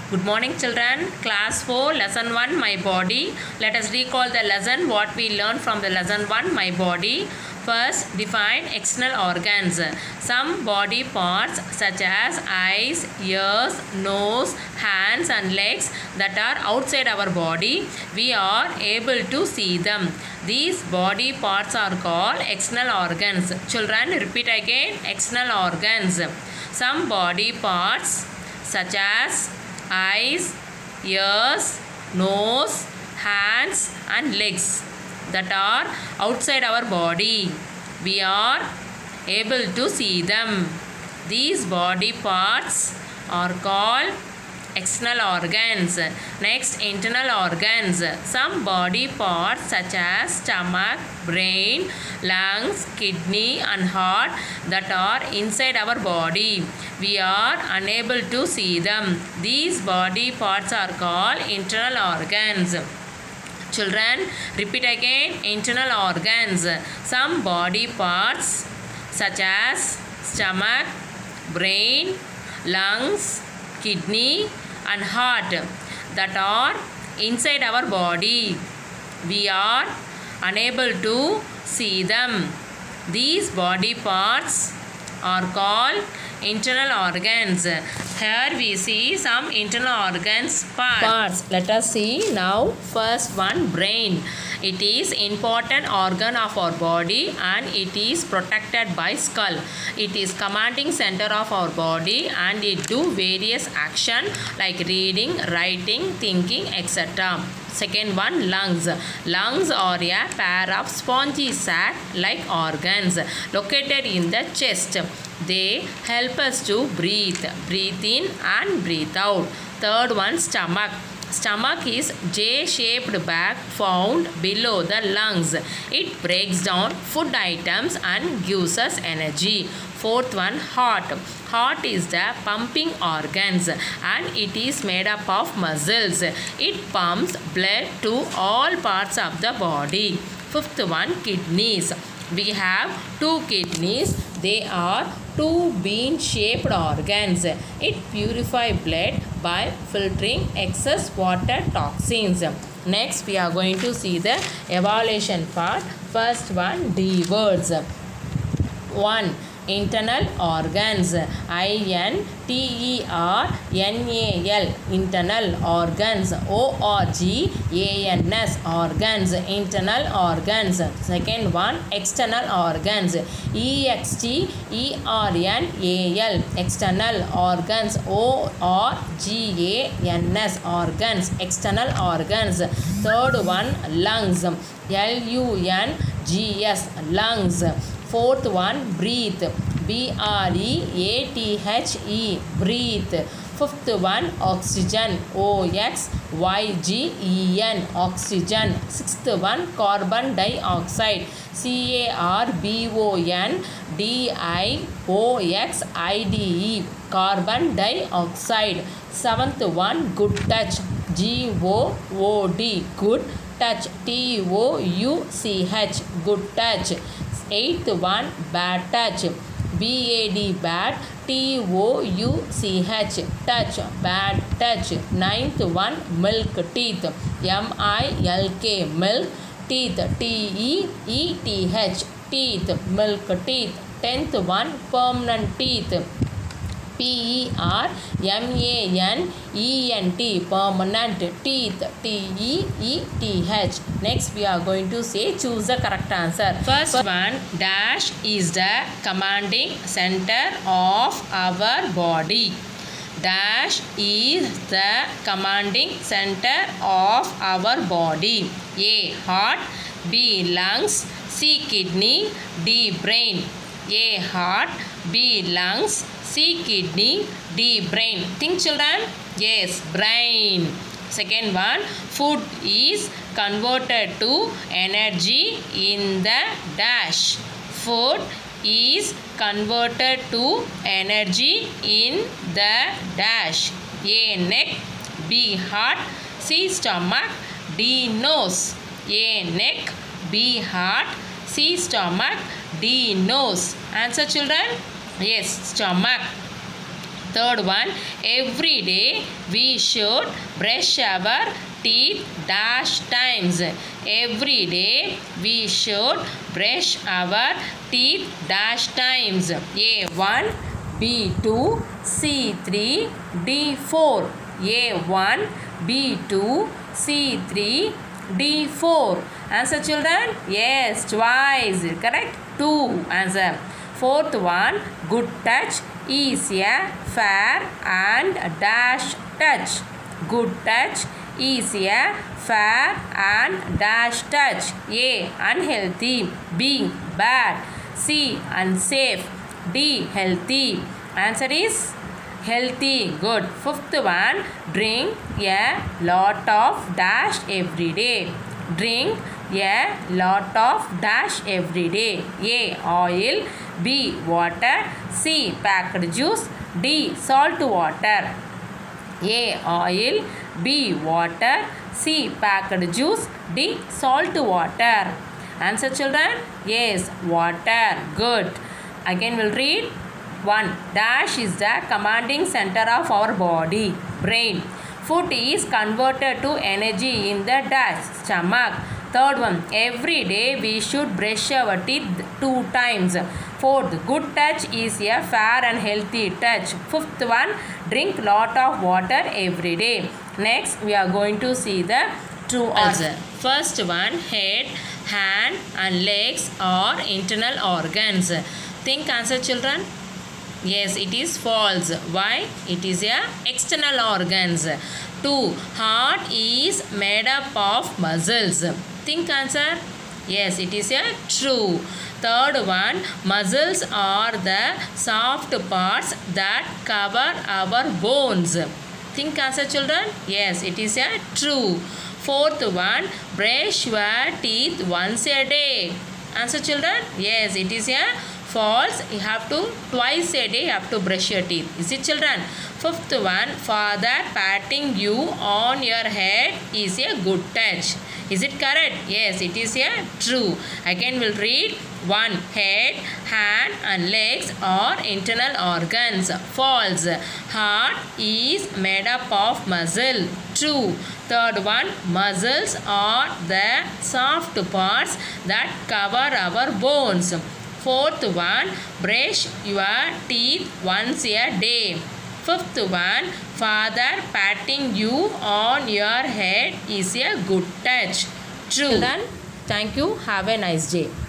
Good morning children. Class 4 lesson 1 my body. Let us recall the lesson what we learned from the lesson 1 my body. First define external organs. Some body parts such as eyes, ears, nose, hands and legs that are outside our body, we are able to see them. These body parts are called external organs. Children, repeat again, external organs. Some body parts such as eyes, ears, nose, hands and legs that are outside our body, we are able to see them. These body parts are called external organs. Next, internal organs. Some body parts such as stomach, brain, lungs, kidney and heart that are inside our body, we are unable to see them. These body parts are called internal organs. Children, repeat again, internal organs. Some body parts such as stomach, brain, lungs, kidney and heart that are inside our body, we are unable to see them. These body parts are called internal organs. Here we see some internal organs parts. Let us see now. First one, brain. It is important organ of our body and it is protected by skull. It is commanding center of our body and it do various action like reading, writing, thinking, etc. Second one, lungs. Lungs are a pair of spongy sac like organs located in the chest. They help us to breathe in and breathe out. Third one, stomach. Stomach is J-shaped bag found below the lungs. It breaks down food items and gives us energy. Fourth one, heart. Heart is the pumping organs and it is made up of muscles. It pumps blood to all parts of the body. Fifth one, kidneys. We have two kidneys. They are two bean-shaped organs. It purifies blood by filtering excess water toxins. Next, we are going to see the evaluation part. First one, D words. 1. Internal organs. INTERNAL. Internal organs. ORGANS. Organs. Internal organs. Second one, external organs. EXTERNAL. External organs. ORGANS. Organs. External organs. Third one, lungs. LUNGS. Lungs. Fourth one, breathe. BREATHE. Breathe. Fifth one, oxygen. OXYGEN. Oxygen. Sixth one, carbon dioxide. CARBONDIOXIDE. Carbon dioxide. Seventh one, good touch. GOOD. Good touch. TOUCH. Good touch. Eighth one, bad touch. BAD. Bad. TOUCH. Touch. Bad touch. Ninth one, milk teeth. MILK. Milk. Teeth. TEETH. Teeth. Milk teeth. Tenth one, permanent teeth. PERMANENT. Permanent teeth. TEETH. Next we are going to say choose the correct answer. First one, dash is the commanding center of our body. Dash is the commanding center of our body. A. Heart. B. Lungs. C. Kidney. D. Brain. A. Heart. B. Lungs. C. Kidney. D. Brain. Think children? Yes, brain. Second one, food is converted to energy in the dash. Food is converted to energy in the dash. A. Neck. B. Heart. C. Stomach. D. Nose. A. Neck. B. Heart. C. Stomach. D. Nose. Answer children? Yes, stomach. Third one, every day we should brush our teeth dash times. Every day we should brush our teeth dash times. A1, B2, C3, D4. A1, B2, C3, D4. Answer children? Yes, twice. Correct? 2 answer. Fourth one, good touch is a fair and dash touch. Good touch is a fair and dash touch. A, unhealthy. B, bad. C, unsafe. D, healthy. Answer is healthy. Good. Fifth one, drink a lot of dash every day. Drink a lot of dash every day. A, oil. B, water. C, packed juice. D, salt water. A, oil. B, water. C, packed juice. D, salt water. Answer children? Yes, water. Good. Again we'll read. 1. Dash is the commanding center of our body, brain. Food is converted to energy in the dash, stomach. Third one, every day we should brush our teeth 2 times. Fourth, good touch is a fair and healthy touch. Fifth one, drink lot of water every day. Next, we are going to see the true answer. First one, head, hand and legs are internal organs. Think answer children. Yes, it is false. Why? It is a external organs. 2. Heart is made up of muscles. Think answer. Yes, it is a true. Third one, muscles are the soft parts that cover our bones. Think answer children. Yes, it is a true. Fourth one, brush your teeth once a day. Answer children. Yes, it is a false. You have to twice a day you have to brush your teeth. Is it children? Fifth one, father patting you on your head is a good touch. Is it correct? Yes, it is a true. Again we'll read. 1. Head, hand and legs are internal organs. False. Heart is made up of muscle. True. Third one, muscles are the soft parts that cover our bones. Fourth one, brush your teeth once a day. Fifth one, father patting you on your head is a good touch. True. Done. Thank you. Have a nice day.